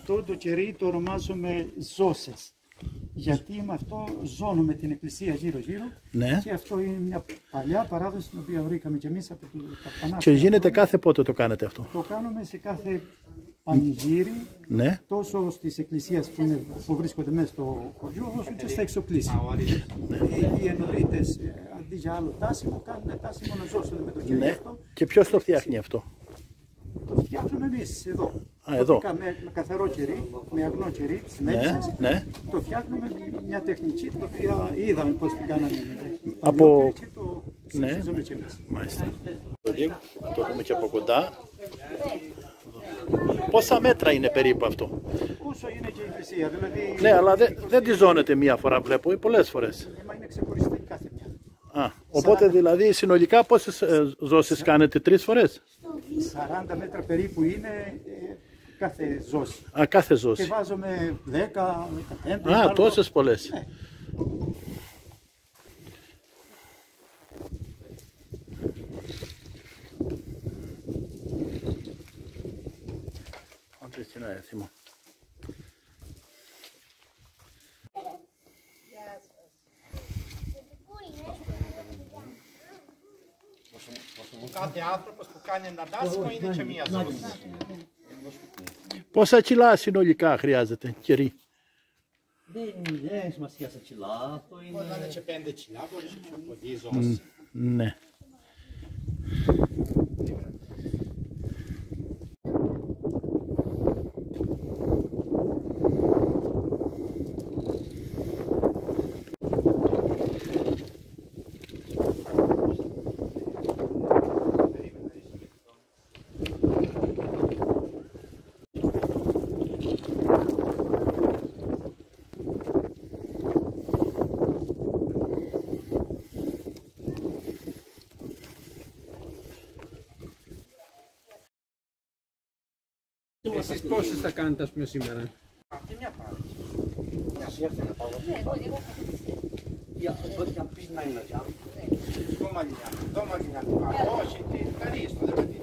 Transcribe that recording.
Αυτό το κερί το ονομάζουμε ζώσες. Γιατί με αυτό ζώνουμε την εκκλησία γύρω-γύρω. Ναι. Και αυτό είναι μια παλιά παράδοση την οποία βρήκαμε και εμείς από τα Πανάθυρα. Και γίνεται κάθε πότε το κάνετε αυτό? Το κάνουμε σε κάθε πανηγύρι, Ναι. τόσο στις εκκλησίες που βρίσκονται μέσα στο χωριό, όσο και στα εξοπλίσια. Οι ενορίτες, αντί για άλλο τάσιμο, κάνουν τάσιμο να ζώσουν με το κερί Ναι. αυτό. Και ποιος το φτιάχνει αυτό? Το φτιάχνουμε εμείς εδώ. Εδώ. Με καθαρό κερί, με αγνό κερί της Μέγισας. Ναι. Το φτιάχνουμε με μια τεχνική, την οποία είδαμε πώς την κάναμε Από... και το Ναι. συνεχίζουμε και εμείς. Μάλιστα. Το δούμε και από κοντά. Πόσα μέτρα είναι περίπου αυτό? Όσο είναι και η εκκλησία, δηλαδή... Ναι, αλλά δεν τη ζώνεται μία φορά, βλέπω, ή πολλές φορές. Μα είναι ξεχωριστή κάθε μια. Οπότε δηλαδή συνολικά πόσες ζώσεις κάνετε, 3 φορές? 40 μέτρα περίπου είναι κάθε ζώση. Κάθε Και ζώση. βάζουμε 10, 15. Τόσες πολλές. Ναι. Έθιμο. Κάθε άνθρωπος που κάνει ένα δάσιμο είναι και μία ζώση. Πόσα κιλά συνολικά χρειάζεται κερί? Δεν έχει σημασία σε κιλά, αυτό είναι... Μπορεί να είναι και 5 κιλά, μπορεί και πιο πολύ ζώση. Ναι. Εσείς πόσες θα κάνετε, ας πούμε, σήμερα? Αυτή μια πάρει. Μια σιέφτει να πάω. Για πίσνα είναι, Δω μαλλιά, όχι, τι καλή, στο δεν